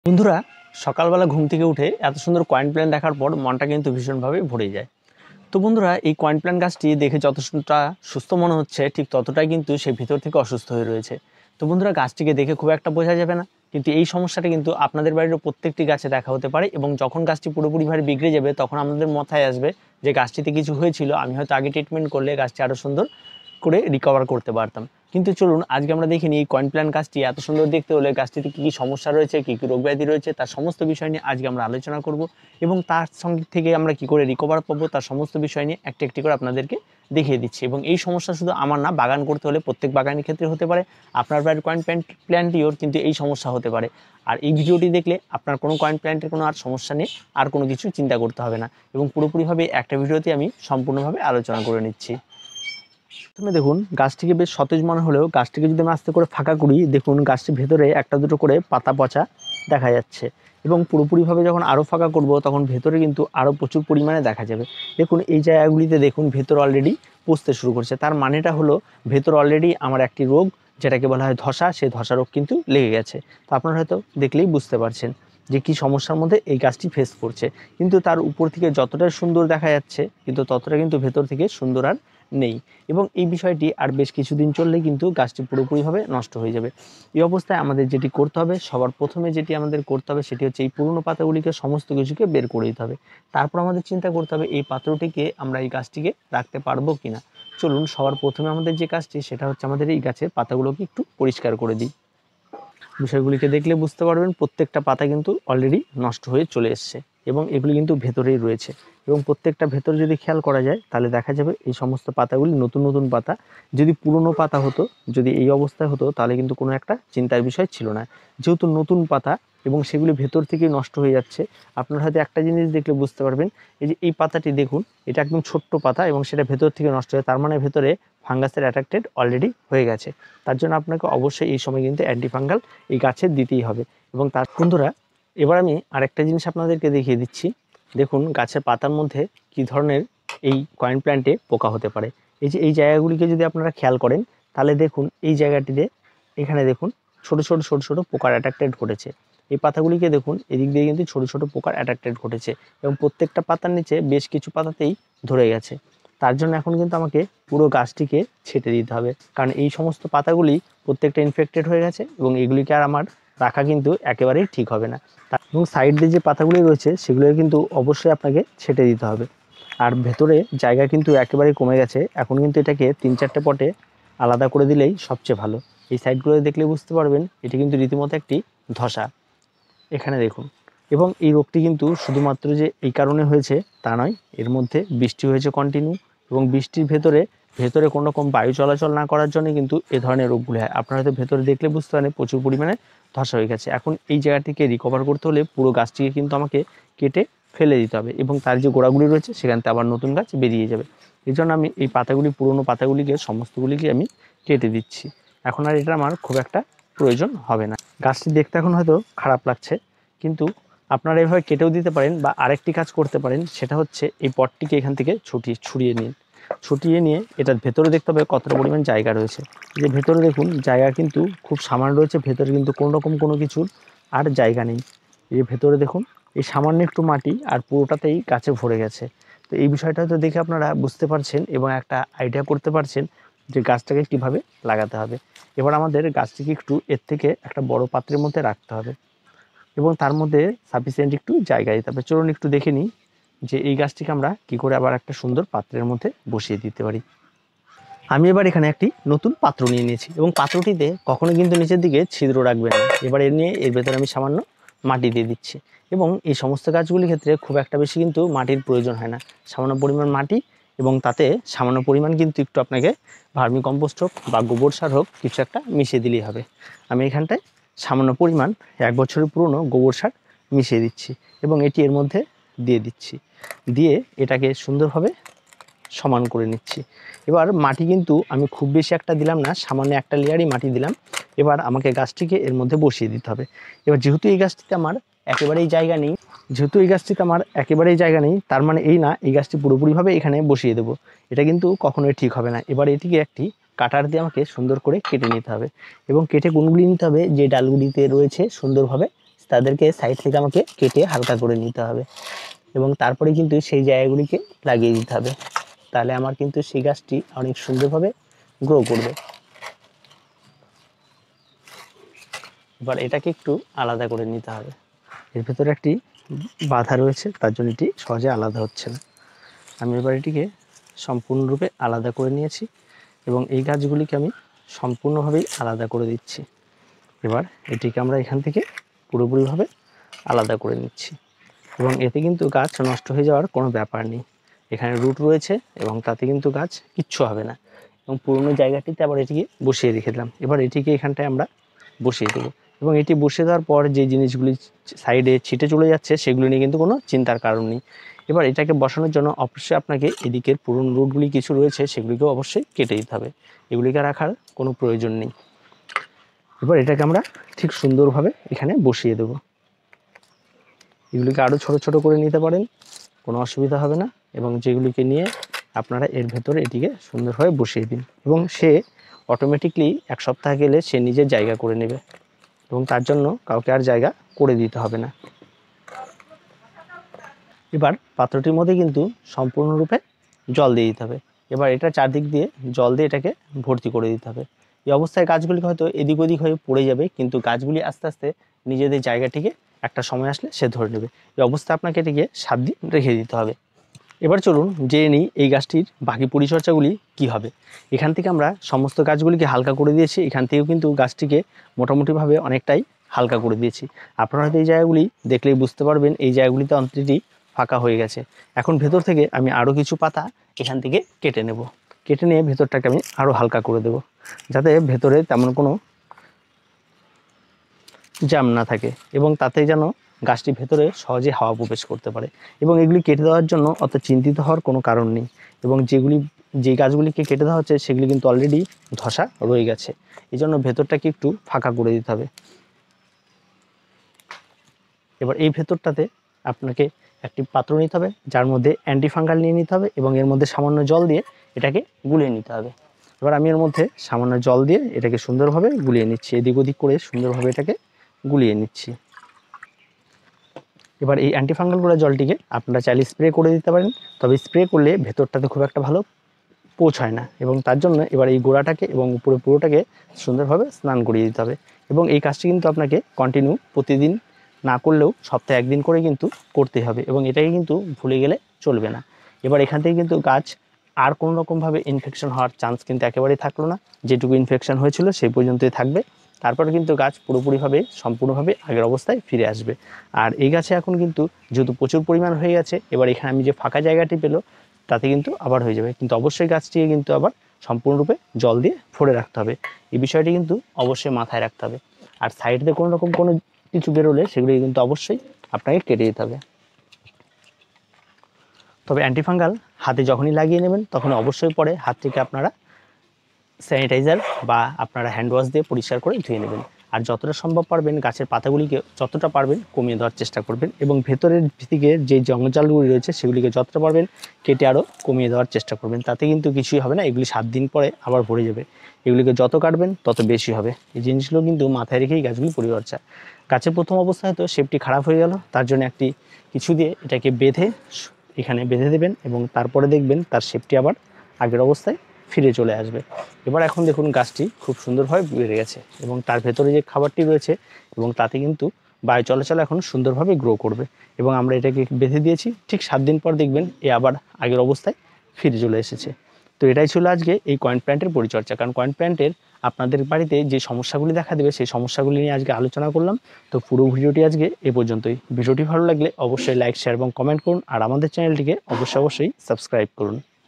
বন্ধুরা, সকালবেলা ঘুম থেকে উঠে এত সুন্দর কয়েন প্ল্যান দেখার পর মনটা কিন্তু ভীষণভাবে ভরে যায়। তো বন্ধুরা, এই কয়েন প্ল্যান গাছটি দেখে যতটা সুস্থ মনে হচ্ছে ঠিক ততটাই কিন্তু সে ভিতর থেকে অসুস্থ হয়ে রয়েছে। তো বন্ধুরা, গাছটিকে দেখে খুব একটা বোঝা যাবে না, কিন্তু এই সমস্যাটা কিন্তু আপনাদের বাড়ির প্রত্যেকটি গাছে দেখা হতে পারে এবং যখন গাছটি পুরোপুরিভাবে বিগড়ে যাবে তখন আমাদের মাথায় আসবে যে গাছটিতে কিছু হয়েছিল, আমি হয়তো আগে ট্রিটমেন্ট করলে গাছটি আরও সুন্দর করে রিকভার করতে পারতাম। কিন্তু চলুন আজকে আমরা দেখিনি এই কয়েন প্ল্যান গাছটি এত সুন্দর দেখতে হলে গাছটিতে কী কী সমস্যা রয়েছে, কী কী রোগব্যাধি রয়েছে তার সমস্ত বিষয় নিয়ে আজকে আমরা আলোচনা করব এবং তার সঙ্গে থেকে আমরা কী করে রিকভার পাবো তার সমস্ত বিষয় নিয়ে একটি একটি করে আপনাদেরকে দেখিয়ে দিচ্ছি। এবং এই সমস্যা শুধু আমার না, বাগান করতে হলে প্রত্যেক বাগানের ক্ষেত্রে হতে পারে। আপনার বাড়ির কয়েন প্ল্যান্টটিওর কিন্তু এই সমস্যা হতে পারে। আর এই ভিডিওটি দেখলে আপনার কোনো কয়েন প্ল্যান্টের কোনো আর সমস্যা নেই, আর কোনো কিছু চিন্তা করতে হবে না এবং পুরোপুরিভাবে একটা ভিডিওতে আমি সম্পূর্ণভাবে আলোচনা করে নিচ্ছি। প্রথমে দেখুন, গাছটিকে বেশ সতেজ মনে হলেও গাছটিকে যদি আমি আস্তে করে ফাঁকা করি, দেখুন গাছটির ভেতরে একটা দুটো করে পাতা পচা দেখা যাচ্ছে এবং পুরোপুরিভাবে যখন আরও ফাঁকা করব তখন ভেতরে কিন্তু আরও প্রচুর পরিমাণে দেখা যাবে। দেখুন এই জায়গাগুলিতে দেখুন ভেতর অলরেডি পচতে শুরু করছে, তার মানেটা হলো ভেতর অলরেডি আমার একটি রোগ যেটাকে বলা হয় ধসা, সেই ধসা রোগ কিন্তু লেগে গেছে। তো আপনারা হয়তো দেখলেই বুঝতে পারছেন যে কী সমস্যার মধ্যে এই গাছটি ফেস করছে। কিন্তু তার উপর থেকে যতটা সুন্দর দেখা যাচ্ছে কিন্তু ততটা কিন্তু ভেতর থেকে সুন্দর আর নেই এবং এই বিষয়টি আর বেশ কিছুদিন চললে কিন্তু গাছটি পুরোপুরিভাবে নষ্ট হয়ে যাবে। এই অবস্থায় আমাদের যেটি করতে হবে, সবার প্রথমে যেটি আমাদের করতে হবে সেটি হচ্ছে এই পুরনো পাতাগুলিকে সমস্ত কিছুকে বের করে দিতে হবে। তারপর আমাদের চিন্তা করতে হবে এই পাত্রটিকে আমরা এই গাছটিকে রাখতে পারবো কিনা। চলুন সবার প্রথমে আমাদের যে কাজটি সেটা হচ্ছে আমাদের এই গাছের পাতাগুলোকে একটু পরিষ্কার করে দিই। বিষয়গুলিকে দেখলে বুঝতে পারবেন প্রত্যেকটা পাতা কিন্তু অলরেডি নষ্ট হয়ে চলে এসছে এবং এগুলি কিন্তু ভেতরেই রয়েছে এবং প্রত্যেকটা ভেতর যদি খেয়াল করা যায় তাহলে দেখা যাবে এই সমস্ত পাতাগুলি নতুন নতুন পাতা। যদি পুরনো পাতা হতো, যদি এই অবস্থায় হতো তাহলে কিন্তু কোনো একটা চিন্তার বিষয় ছিল না। যেহেতু নতুন পাতা এবং সেগুলি ভেতর থেকে নষ্ট হয়ে যাচ্ছে, আপনার হয়তো একটা জিনিস দেখলে বুঝতে পারবেন, এই যে এই পাতাটি দেখুন, এটা একদম ছোট্ট পাতা এবং সেটা ভেতর থেকে নষ্ট হয়, তার মানে ভেতরে ফাঙ্গাসের অ্যাট্রাক্টেড অলরেডি হয়ে গেছে। তার জন্য আপনাকে অবশ্যই এই সময় কিন্তু অ্যান্টিফাঙ্গাল এই গাছের দিতেই হবে। এবং তার বন্ধুরা, এবার আমি আরেকটা জিনিস আপনাদেরকে দেখিয়ে দিচ্ছি। দেখুন গাছের পাতার মধ্যে কী ধরনের এই কয়েন প্ল্যান্টে পোকা হতে পারে। এই যে এই জায়গাগুলিকে যদি আপনারা খেয়াল করেন তাহলে দেখুন এই জায়গাটিতে এখানে দেখুন ছোট ছোট ছোট ছোট পোকার অ্যাট্রাক্টেড ঘটেছে। এই পাতাগুলিকে দেখুন এদিক দিয়ে কিন্তু ছোট ছোট পোকার অ্যাট্রাক্টেড ঘটেছে এবং প্রত্যেকটা পাতার নিচে বেশ কিছু পাতাতেই ধরে গেছে। তার জন্য এখন কিন্তু আমাকে পুরো গাছটিকে ছেঁটে দিতে হবে, কারণ এই সমস্ত পাতাগুলি প্রত্যেকটা ইনফেক্টেড হয়ে গেছে এবং এগুলিকে আর আমার রাখা কিন্তু একেবারেই ঠিক হবে না। এবং সাইড দিয়ে যে পাতাগুলি রয়েছে সেগুলো কিন্তু অবশ্যই আপনাকে ছেঁটে দিতে হবে। আর ভেতরে জায়গা কিন্তু একেবারেই কমে গেছে, এখন কিন্তু এটাকে 3-4টে পটে আলাদা করে দিলেই সবচেয়ে ভালো। এই সাইডগুলো দেখলে বুঝতে পারবেন এটি কিন্তু রীতিমতো একটি ধসা, এখানে দেখুন। এবং এই রোগটি কিন্তু শুধুমাত্র যে এই কারণে হয়েছে তা নয়, এর মধ্যে বৃষ্টি হয়েছে কন্টিনিউ এবং বৃষ্টির ভেতরে ভেতরে কোনো রকম বায়ু চলাচল না করার জন্য কিন্তু এ ধরনের রোগগুলি হয়। আপনারা হয়তো ভেতরে দেখলে বুঝতে পারেন প্রচুর পরিমাণে ধসা হয়ে গেছে। এখন এই জায়গাটিকে রিকভার করতে হলে পুরো গাছটিকে কিন্তু আমাকে কেটে ফেলে দিতে হবে এবং তার যে গোড়াগুলি রয়েছে সেখান থেকে আবার নতুন গাছ বেরিয়ে যাবে। এই জন্য আমি এই পাতাগুলি, পুরনো পাতাগুলিকে সমস্তগুলিকে আমি কেটে দিচ্ছি। এখন আর এটা আমার খুব একটা প্রয়োজন হবে না। গাছটি দেখতে এখন হয়তো খারাপ লাগছে, কিন্তু আপনারা এভাবে কেটেও দিতে পারেন বা আরেকটি কাজ করতে পারেন, সেটা হচ্ছে এই পটটিকে এখান থেকে ছড়িয়ে নিন। ছুটিয়ে নিয়ে এটার ভেতরে দেখতে হবে কতটা পরিমাণ জায়গা রয়েছে। যে ভেতরে দেখুন জায়গা কিন্তু খুব সামান্য রয়েছে, ভেতরে কিন্তু কোনো রকম কোনো কিছুর আর জায়গা নেই। এই ভেতরে দেখুন এই সামান্য একটু মাটি আর পুরোটাতেই গাছে ভরে গেছে। তো এই বিষয়টা হয়তো দেখে আপনারা বুঝতে পারছেন এবং একটা আইডিয়া করতে পারছেন যে গাছটাকে কীভাবে লাগাতে হবে। এবার আমাদের গাছটিকে একটু এর থেকে একটা বড় পাত্রের মধ্যে রাখতে হবে এবং তার মধ্যে সাফিসিয়েন্ট একটু জায়গা দিতে হবে। চলুন একটু দেখে নিই যে এই গাছটিকে আমরা কী করে আবার একটা সুন্দর পাত্রের মধ্যে বসিয়ে দিতে পারি। আমি এবার এখানে একটি নতুন পাত্র নিয়ে নিয়েছি এবং পাত্রটিতে কখনো কিন্তু নিচের দিকে ছিদ্র রাখবেন না। এবার এর ভেতরে আমি সামান্য মাটি দিয়ে দিচ্ছি এবং এই সমস্ত গাছগুলির ক্ষেত্রে খুব একটা বেশি কিন্তু মাটির প্রয়োজন হয় না। সামান্য পরিমাণ মাটি এবং তাতে সামান্য পরিমাণ কিন্তু একটু আপনাকে ভার্মি কম্পোস্ট হোক বা গোবর সার হোক কিছু একটা মিশিয়ে দিলেই হবে। আমি এখানটায় সামান্য পরিমাণ 1 বছরের পুরনো গোবর সার মিশিয়ে দিচ্ছি এবং এটি এর মধ্যে দিয়ে দিচ্ছি, দিয়ে এটাকে সুন্দরভাবে সমান করে নিচ্ছি। এবার মাটি কিন্তু আমি খুব বেশি একটা দিলাম না, সামান্য একটা লেয়ারই মাটি দিলাম। এবার আমাকে গাছটিকে এর মধ্যে বসিয়ে দিতে হবে। এবার যেহেতু এই গাছটিতে আমার একেবারেই জায়গা নেই, তার মানে এই না এই গাছটি পুরোপুরিভাবে এখানে বসিয়ে দেবো, এটা কিন্তু কখনোই ঠিক হবে না। এবার এটিকে একটি কাটার দিয়ে আমাকে সুন্দর করে কেটে নিতে হবে এবং কেটে কোনগুলি নিতে হবে যে ডালগুলিতে রয়েছে সুন্দরভাবে তাদেরকে সাইড থেকে আমাকে কেটে হালকা করে নিতে হবে এবং তারপরে কিন্তু সেই জায়গাগুলিকে লাগিয়ে দিতে হবে। তাহলে আমার কিন্তু সেই গাছটি অনেক সুন্দরভাবে গ্রো করবে। এবার এটাকে একটু আলাদা করে নিতে হবে। এর ভেতরে একটি বাধা রয়েছে, তার জন্য এটি সহজে আলাদা হচ্ছে না। আমি এবার এটিকে সম্পূর্ণরূপে আলাদা করে নিয়েছি এবং এই গাছগুলিকে আমি সম্পূর্ণভাবেই আলাদা করে দিচ্ছি। এবার এটিকে আমরা এখান থেকে পুরোপুরিভাবে আলাদা করে নিচ্ছি এবং এতে কিন্তু গাছ নষ্ট হয়ে যাওয়ার কোনো ব্যাপার নেই। এখানে রুট রয়েছে এবং তাতে কিন্তু গাছ কিচ্ছু হবে না। এবং পুরনো জায়গাটিতে আবার এটিকে বসিয়ে রেখে দিলাম। এবার এটিকে এখানটায় আমরা বসিয়ে দেবো এবং এটি বসিয়ে দেওয়ার পর যে জিনিসগুলি সাইডে ছিটে চলে যাচ্ছে সেগুলি নিয়ে কিন্তু কোনো চিন্তার কারণ নেই। এবার এটাকে বসানোর জন্য অবশ্যই আপনাকে এদিকের পুরনো রুটগুলি কিছু রয়েছে সেগুলিকেও অবশ্যই কেটে দিতে হবে। এগুলিকে রাখার কোনো প্রয়োজন নেই। এবার এটাকে আমরা ঠিক সুন্দরভাবে এখানে বসিয়ে দেব। এগুলিকে আরও ছোট ছোট করে নিতে পারেন, কোনো অসুবিধা হবে না। এবং যেগুলিকে নিয়ে আপনারা এর ভেতরে এটিকে সুন্দরভাবে বসিয়ে দিন এবং সে অটোমেটিকলি 1 সপ্তাহ গেলে সে নিজের জায়গা করে নেবে এবং তার জন্য কাউকে আর জায়গা করে দিতে হবে না। এবার পাত্রটির মধ্যে কিন্তু সম্পূর্ণরূপে জল দিয়ে দিতে হবে। এবার এটা চারদিক দিয়ে জল দিয়ে এটাকে ভর্তি করে দিতে হবে। এই অবস্থায় গাছগুলি হয়তো এদিক ওদিক হয়ে পড়ে যাবে, কিন্তু গাছগুলি আস্তে আস্তে নিজেদের জায়গাটিকে একটা সময় আসলে সে ধরে নেবে। এই অবস্থায় আপনাকে এটিকে 7 দিন রেখে দিতে হবে। এবার চলুন জেনে নিই এই গাছটির বাকি পরিচর্যাগুলি কি হবে। এখান থেকে আমরা সমস্ত গাছগুলিকে হালকা করে দিয়েছি, এখান থেকেও কিন্তু গাছটিকে মোটামুটিভাবে অনেকটাই হালকা করে দিয়েছি। আপনারা হয়তো এই জায়গাগুলি দেখলেই বুঝতে পারবেন এই জায়গাগুলিতে অন্তটি ফাঁকা হয়ে গেছে। এখন ভেতর থেকে আমি আরও কিছু পাতা এখান থেকে কেটে নেব। কেটে নিয়ে ভেতরটাকে আমি আরও হালকা করে দেব, যাতে ভেতরে তেমন কোনো জ্যাম না থাকে এবং তাতে যেন গাছটি ভেতরে সহজে হাওয়া প্রবেশ করতে পারে। এবং এগুলি কেটে দেওয়ার জন্য অত চিন্তিত হওয়ার কোনো কারণ নেই। এবং যে গাছগুলিকে কেটে দেওয়া হচ্ছে সেগুলি কিন্তু অলরেডি ধসা রয়ে গেছে, এই জন্য ভেতরটাকে একটু ফাঁকা করে দিতে হবে। এবার এই ভেতরটাতে আপনাকে একটি পাত্র নিতে হবে, যার মধ্যে অ্যান্টিফাঙ্গাল নিয়ে নিতে হবে এবং এর মধ্যে সামান্য জল দিয়ে এটাকে গুলিয়ে নিতে হবে। এবার আমি এর মধ্যে সামান্য জল দিয়ে এটাকে সুন্দরভাবে গুলিয়ে নিচ্ছি, এদিক ওদিক করে সুন্দরভাবে এটাকে গুলিয়ে নিচ্ছি। এবার এই অ্যান্টিফাঙ্গাল জলটিকে আপনারা চাইলে স্প্রে করে দিতে পারেন, তবে স্প্রে করলে ভেতরটাতে খুব একটা ভালো পৌঁছায় না এবং তার জন্য এবার এই গোড়াটাকে এবং উপরে পুরোটাকে সুন্দরভাবে স্নান করিয়ে দিতে হবে। এবং এই কাজটি কিন্তু আপনাকে কন্টিনিউ প্রতিদিন না করলেও সপ্তাহে 1 দিন করে কিন্তু করতেই হবে এবং এটাকে কিন্তু ভুলে গেলে চলবে না। এবার এখান থেকে কিন্তু গাছ আর কোনো রকমভাবে ইনফেকশন হওয়ার চান্স কিন্তু একেবারেই থাকলো না। যেটুকু ইনফেকশন হয়েছিল সেই পর্যন্তই থাকবে, তারপরে কিন্তু গাছ পুরোপুরিভাবে সম্পূর্ণভাবে আগের অবস্থায় ফিরে আসবে। আর এই গাছে এখন কিন্তু যেহেতু প্রচুর পরিমাণ হয়ে গেছে, এবার এখানে আমি যে ফাঁকা জায়গাটি পেলো তাতে কিন্তু আবার হয়ে যাবে, কিন্তু অবশ্যই গাছটিকে কিন্তু আবার সম্পূর্ণরূপে জল দিয়ে ভরে রাখতে হবে। এই বিষয়টি কিন্তু অবশ্যই মাথায় রাখতে হবে। আর সাইড দিয়ে কোনো রকম কোনো কিছু বেরোলে সেগুলি কিন্তু অবশ্যই আপনাকে কেটে দিতে হবে। তবে অ্যান্টিফাঙ্গাল হাতে যখনই লাগিয়ে নেবেন তখন অবশ্যই পরে হাতটিকে আপনারা স্যানিটাইজার বা আপনারা হ্যান্ড ওয়াশ দিয়ে পরিষ্কার করে ধুয়ে নেবেন। আর যতটা সম্ভব পারবেন গাছের পাতাগুলিকে যতটা পারবেন কমিয়ে দেওয়ার চেষ্টা করবেন এবং ভেতরের দিকে যে জঞ্জালগুলি রয়েছে সেগুলিকে যতটা পারবেন কেটে আরও কমিয়ে দেওয়ার চেষ্টা করবেন। তাতে কিন্তু কিছুই হবে না, এগুলি 7 দিন পরে আবার ভরে যাবে। এগুলিকে যত কাটবেন তত বেশি হবে। এই জিনিসগুলো কিন্তু মাথায় রেখেই গাছগুলি পরিচর্যা। গাছের প্রথম অবস্থায় হয়তো শেপটি খারাপ হয়ে গেল, তার জন্য একটি কিছু দিয়ে এটাকে বেঁধে এখানে বেঁধে দেবেন এবং তারপরে দেখবেন তার শেপটি আবার আগের অবস্থায় ফিরে চলে আসবে। এবার এখন দেখুন গাছটি খুব সুন্দরভাবে বেড়ে গেছে এবং তার ভেতরে যে খাবারটি রয়েছে এবং তাতে কিন্তু বায়ু চলাচল এখন সুন্দরভাবে গ্রো করবে। এবং আমরা এটাকে বেঁধে দিয়েছি, ঠিক 7 দিন পর দেখবেন এ আবার আগের অবস্থায় ফিরে চলে এসেছে। তো এটাই ছিল আজকে এই কয়েন প্ল্যান্টের পরিচর্যা। কারণ কয়েন প্ল্যান্টের আপনাদের বাড়িতে যে সমস্যাগুলি দেখা দেবে সেই সমস্যাগুলি নিয়ে আজকে আলোচনা করলাম। তো পুরো ভিডিওটি আজকে এ পর্যন্তই। ভিডিওটি ভালো লাগলে অবশ্যই লাইক, শেয়ার এবং কমেন্ট করুন আর আমাদের চ্যানেলটিকে অবশ্যই সাবস্ক্রাইব করুন।